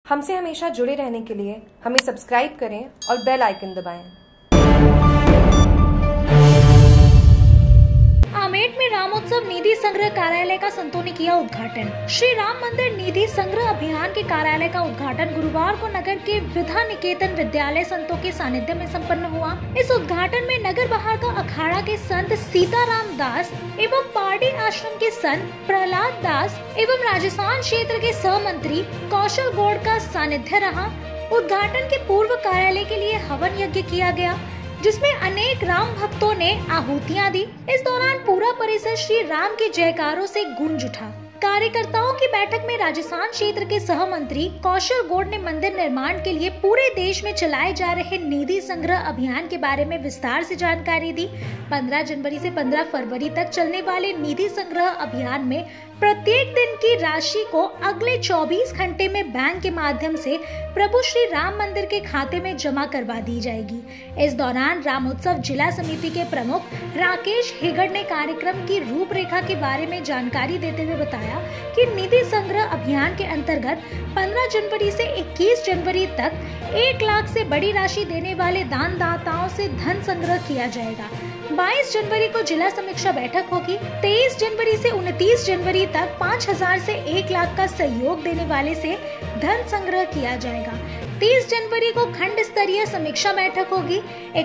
हमसे हमेशा जुड़े रहने के लिए हमें सब्सक्राइब करें और बेल आइकन दबाएं। आमेठ में रामोत्सव निधि संग्रह कार्यालय का संतों ने किया उद्घाटन। श्री राम मंदिर निधि संग्रह अभियान के कार्यालय का उद्घाटन गुरुवार को नगर के विद्या निकेतन विद्यालय संतों के सानिध्य में संपन्न हुआ। इस उद्घाटन में नगर बाहर का अखाड़ा के संत सीताराम दास एवं पार्टी आश्रम के संत प्रहलाद दास एवं राजस्थान क्षेत्र के सह मंत्री कौशल गौड़ का सानिध्य रहा। उद्घाटन के पूर्व कार्यालय के लिए हवन यज्ञ किया गया, जिसमें अनेक राम भक्तों ने आहुतियां दी। इस दौरान पूरा परिसर श्री राम के जयकारों से गूंज उठा। कार्यकर्ताओं की बैठक में राजस्थान क्षेत्र के सह मंत्री कौशल गौड़ ने मंदिर निर्माण के लिए पूरे देश में चलाए जा रहे निधि संग्रह अभियान के बारे में विस्तार से जानकारी दी। 15 जनवरी से 15 फरवरी तक चलने वाले निधि संग्रह अभियान में प्रत्येक दिन की राशि को अगले 24 घंटे में बैंक के माध्यम से प्रभु श्री राम मंदिर के खाते में जमा करवा दी जाएगी। इस दौरान रामोत्सव जिला समिति के प्रमुख राकेश हेगड़ ने कार्यक्रम की रूपरेखा के बारे में जानकारी देते हुए बताया कि निधि संग्रह अभियान के अंतर्गत 15 जनवरी से 21 जनवरी तक 1 लाख से बड़ी राशि देने वाले दानदाताओं से धन संग्रह किया जाएगा। 22 जनवरी को जिला समीक्षा बैठक होगी। 23 जनवरी से 29 जनवरी तक 5000 से 1 लाख का सहयोग देने वाले से धन संग्रह किया जाएगा। 30 जनवरी को खंड स्तरीय समीक्षा बैठक होगी।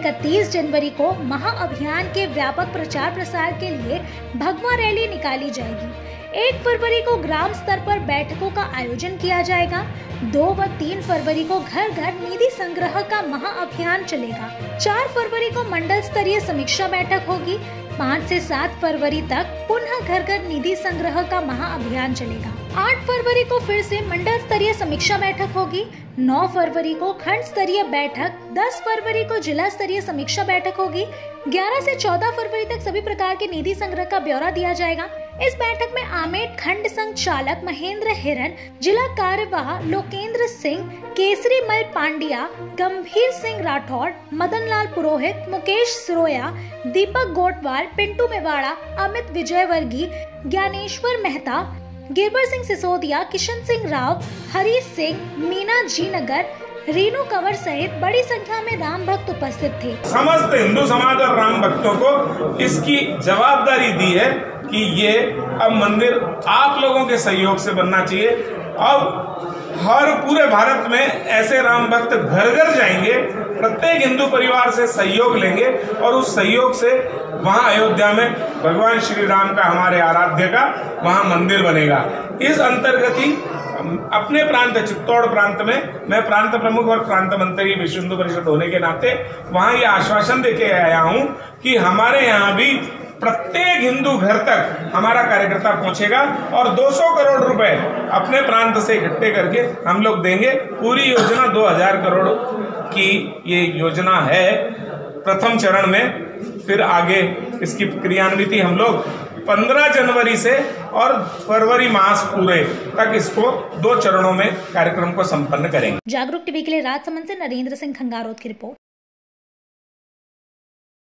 31 जनवरी को महाअभियान के व्यापक प्रचार प्रसार के लिए भगवा रैली निकाली जाएगी। 1 फरवरी को ग्राम स्तर पर बैठकों का आयोजन किया जाएगा। 2 व 3 फरवरी को घर घर निधि संग्रह का महाअभियान चलेगा। 4 फरवरी को मंडल स्तरीय समीक्षा बैठक होगी। 5 से 7 फरवरी तक पुनः घर घर निधि संग्रह का महाअभियान चलेगा। 8 फरवरी को फिर से मंडल स्तरीय समीक्षा बैठक होगी। 9 फरवरी को खंड स्तरीय बैठक, 10 फरवरी को जिला स्तरीय समीक्षा बैठक होगी। 11 से 14 फरवरी तक सभी प्रकार के निधि संग्रह का ब्यौरा दिया जाएगा। इस बैठक में आमेठ खंड संघ चालक महेंद्र हिरन, जिला कार्यवाह लोकेंद्र सिंह, केसरी मल पांड्या, गंभीर सिंह राठौड़, मदन लाल पुरोहित, मुकेश सिरोया, दीपक गोटवाल, पिंटू मेवाड़ा, अमित विजयवर्गीय, ज्ञानेश्वर मेहता, गिरबर सिंह सिसोदिया, किशन सिंह राव, हरीश सिंह, मीना जी नगर, रीनू कंवर सहित बड़ी संख्या में राम भक्त उपस्थित थे। समस्त हिंदू समाज और राम भक्तों को इसकी जवाबदारी दी है कि ये अब मंदिर आप लोगों के सहयोग से बनना चाहिए। अब हर पूरे भारत में ऐसे राम भक्त घर घर जाएंगे, प्रत्येक हिंदू परिवार से सहयोग लेंगे और उस सहयोग से वहां अयोध्या में भगवान श्री राम का, हमारे आराध्य का वहां मंदिर बनेगा। इस अंतर्गत ही अपने प्रांत चित्तौड़ प्रांत में मैं प्रांत प्रमुख और प्रांत मंत्री विश्व हिंदू परिषद होने के नाते वहां ये आश्वासन देके आया हूं कि हमारे यहाँ भी प्रत्येक हिंदू घर तक हमारा कार्यकर्ता पहुंचेगा और 200 करोड़ रुपए अपने प्रांत से इकट्ठे करके हम लोग देंगे। पूरी योजना 2000 करोड़ की ये योजना है प्रथम चरण में। फिर आगे इसकी क्रियान्विति हम लोग 15 जनवरी से और फरवरी मास पूरे तक इसको 2 चरणों में कार्यक्रम को संपन्न करेंगे। जागरूक टीवी के लिए राजसमंद से नरेंद्र सिंह खंगारोत की रिपोर्ट।